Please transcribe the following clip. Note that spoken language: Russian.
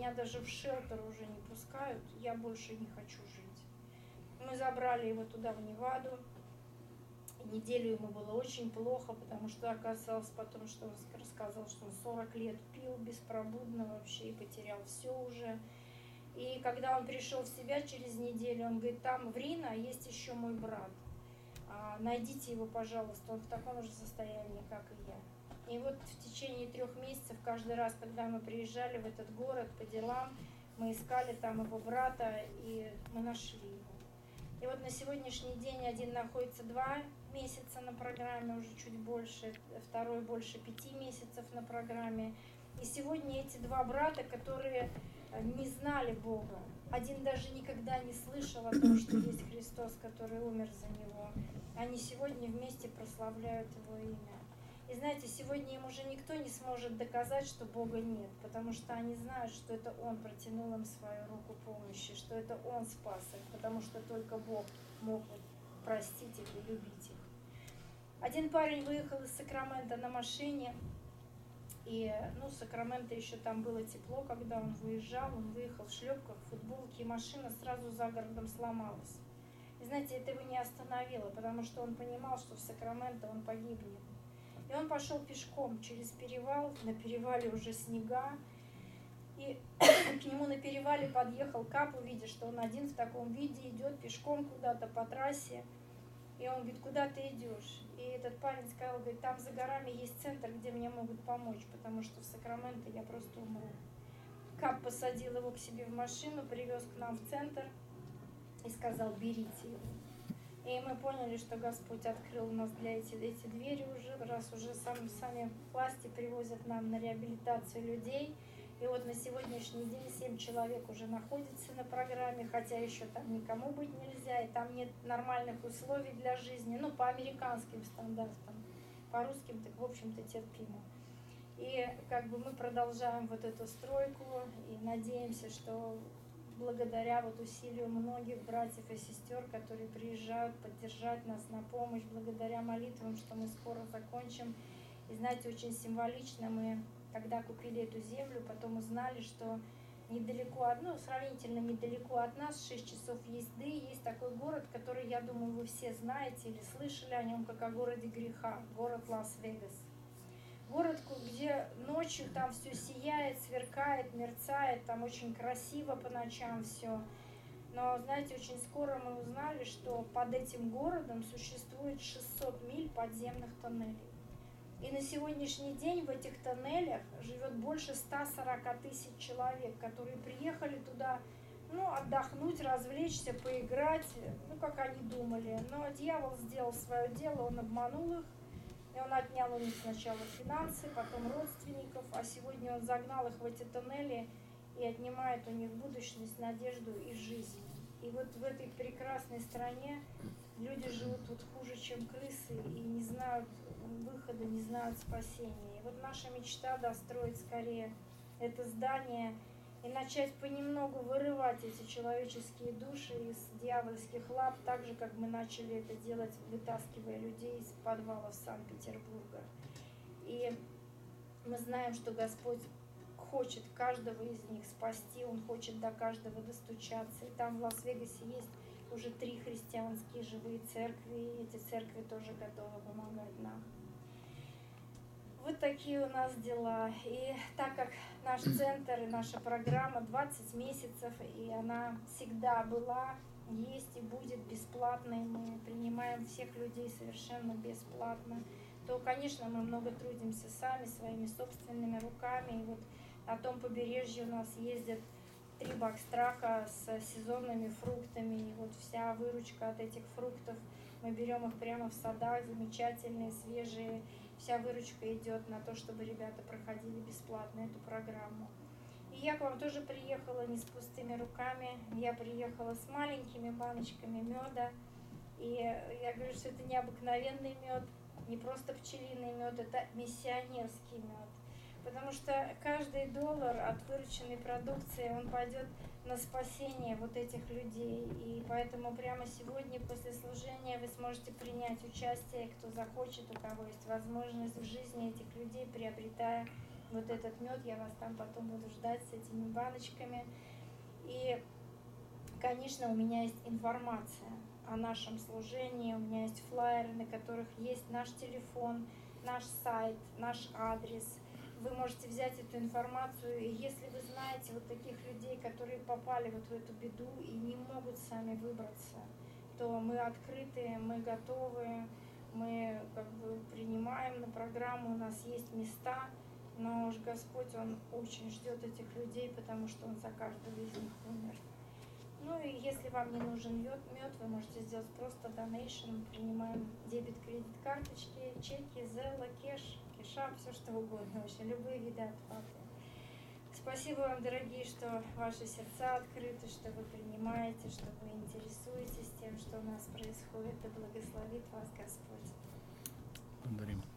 меня даже в шелтер уже не пускают, я больше не хочу жить. Мы забрали его туда, в Неваду. Неделю ему было очень плохо, потому что оказалось потом, что он рассказал, что он 40 лет пил беспробудно вообще и потерял все уже. И когда он пришел в себя через неделю, он говорит, там в Рино есть еще мой брат. Найдите его, пожалуйста, он в таком же состоянии, как и я. И вот в течение 3 месяцев, каждый раз, когда мы приезжали в этот город по делам, мы искали там его брата, и мы нашли его. И вот на сегодняшний день один находится 2 месяца на программе, уже чуть больше, второй больше 5 месяцев на программе. И сегодня эти 2 брата, которые не знали Бога, один даже никогда не слышал о том, что есть Христос, который умер за него, они сегодня вместе прославляют Его имя. И знаете, сегодня им уже никто не сможет доказать, что Бога нет, потому что они знают, что это Он протянул им свою руку помощи, что это Он спас их, потому что только Бог мог простить их и любить их. Один парень выехал из Сакрамента на машине, и, Сакраменто еще там было тепло, когда он выезжал, он выехал в шлепках, в футболке, и машина сразу за городом сломалась. И знаете, это его не остановило, потому что он понимал, что в Сакраменто он погибнет. И он пошел пешком через перевал, на перевале уже снега, и к нему на перевале подъехал Кап, увидя, что он один в таком виде идет пешком куда-то по трассе. И он говорит, куда ты идешь? И этот парень сказал, говорит, там за горами есть центр, где мне могут помочь, потому что в Сакраменто я просто умру. Кап посадил его к себе в машину, привез к нам в центр и сказал, берите его. И мы поняли, что Господь открыл у нас для эти двери уже, раз уже сами власти привозят нам на реабилитацию людей. И вот на сегодняшний день 7 человек уже находится на программе, хотя еще там никому быть нельзя, и там нет нормальных условий для жизни, по американским стандартам, по русским, так в общем-то терпимо. И мы продолжаем вот эту стройку и надеемся, что благодаря усилию многих братьев и сестер, которые приезжают поддержать нас на помощь, благодаря молитвам, что мы скоро закончим. И знаете, очень символично, мы, когда купили эту землю, потом узнали, что недалеко, сравнительно недалеко от нас, 6 часов езды, есть такой город, который, я думаю, вы все знаете или слышали о нем, как о городе греха, город Лас-Вегас. Город, где ночью там все сияет, сверкает, мерцает, там очень красиво по ночам все. Но, знаете, очень скоро мы узнали, что под этим городом существует 600 миль подземных тоннелей. И на сегодняшний день в этих тоннелях живет больше 140 тысяч человек, которые приехали туда, отдохнуть, развлечься, поиграть, как они думали. Но дьявол сделал свое дело, он обманул их. И он отнял у них сначала финансы, потом родственников, а сегодня он загнал их в эти тоннели и отнимает у них будущность, надежду и жизнь. И вот в этой прекрасной стране люди живут тут хуже, чем крысы, и не знают выхода, не знают спасения. И вот наша мечта достроить скорее это здание и начать понемногу вырывать эти человеческие души из дьявольских лап, так же, как мы начали это делать, вытаскивая людей из подвалов Санкт-Петербурга. И мы знаем, что Господь хочет каждого из них спасти, Он хочет до каждого достучаться. И там в Лас-Вегасе есть уже 3 христианские живые церкви, и эти церкви тоже готовы помогать нам. Вот такие у нас дела. И так как наш центр и наша программа 20 месяцев, и она всегда была, есть и будет бесплатной, мы принимаем всех людей совершенно бесплатно, то, конечно, мы много трудимся сами, своими собственными руками. И вот на том побережье у нас ездят 3 бакстрака с сезонными фруктами, и вот вся выручка от этих фруктов, мы берем их прямо в садах, замечательные, свежие. Вся выручка идет на то, чтобы ребята проходили бесплатно эту программу. И я к вам тоже приехала не с пустыми руками, я приехала с маленькими баночками меда. И я говорю, что это необыкновенный мед, не просто пчелиный мед, это миссионерский мед. Потому что каждый доллар от вырученной продукции, он пойдет на спасение вот этих людей. И поэтому прямо сегодня после служения вы сможете принять участие, кто захочет, у кого есть возможность в жизни этих людей, приобретая вот этот мед, я вас там потом буду ждать с этими баночками. И, конечно, у меня есть информация о нашем служении, у меня есть флаеры, на которых есть наш телефон, наш сайт, наш адрес. Вы можете взять эту информацию, и если вы знаете вот таких людей, которые попали вот в эту беду и не могут сами выбраться, то мы открыты, мы готовы, мы как бы принимаем на программу, у нас есть места, но уж Господь, Он очень ждет этих людей, потому что Он за каждого из них умер. Ну и если вам не нужен мед, вы можете сделать просто донейшн, мы принимаем дебет, кредит, карточки, чеки, Зелла, кэш, кэшап, все что угодно, вообще любые виды оплаты. Спасибо вам, дорогие, что ваши сердца открыты, что вы принимаете, что вы интересуетесь тем, что у нас происходит, и благословит вас Господь. Благодарим.